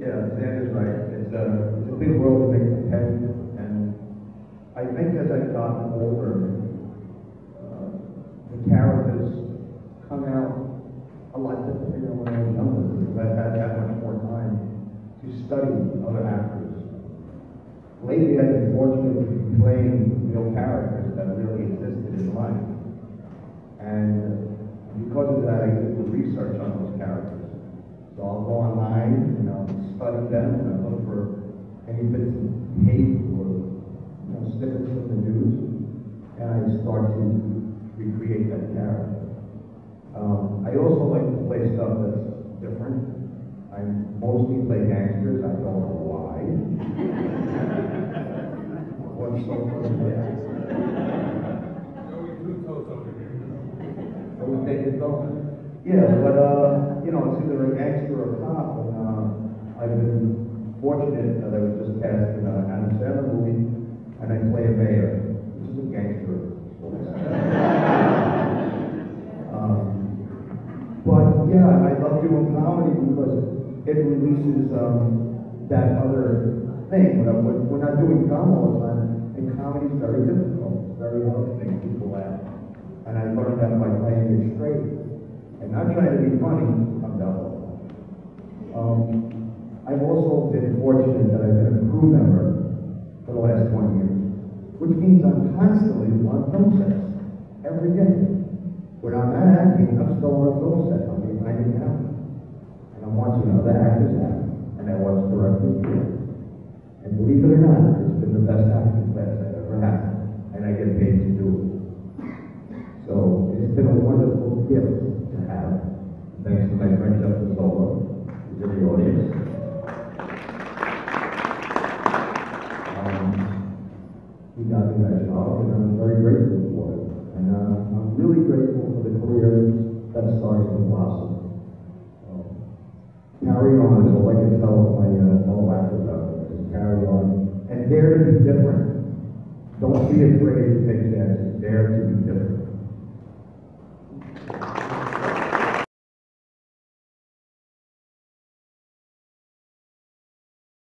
Yeah, Xander's right. It's a big world to make a pen, and I think as I've gotten older, the characters come out a lot differently than when I was younger, because I've had that much more time to study other actors. Lately, I've been fortunate to be playing real characters that really existed in life, and because of that, I did the research on those characters. So I'll go online and I'll study them and I'll look for any bits of tape or snippets from the news, and I start to recreate that character. I also like to play stuff that's different. I mostly play gangsters. I don't know why. What's so funny? So we take it going. Yeah, but it's either a gangster or a cop, and I've been fortunate that I was just cast in an Assante movie, and I play a mayor, which is a gangster. But yeah, I love doing comedy because it releases that other thing. We're not doing drama all the time, and comedy is very difficult. It's very hard to make people laugh. And I learned that by playing it straight. And not trying to be funny, I'm double. I've also been fortunate that I've been a crew member for the last 20 years, which means I'm constantly on film sets, every day. When I'm not acting, I'm still on a film set, I'm behind the camera. And I'm watching other actors act, and I watch directors do it. And believe it or not, it's been the best acting class I've ever had, and I get paid to do it. So it's been a wonderful gift to have. Thanks to my friend Justin Solo, who's in the audience. He got me that job, and I'm very grateful for it. And I'm really grateful for the career that started to blossom. Carry on is all I can tell my fellow actors out there. Just carry on. And dare to be different. Don't be afraid to take chances. Dare to be different.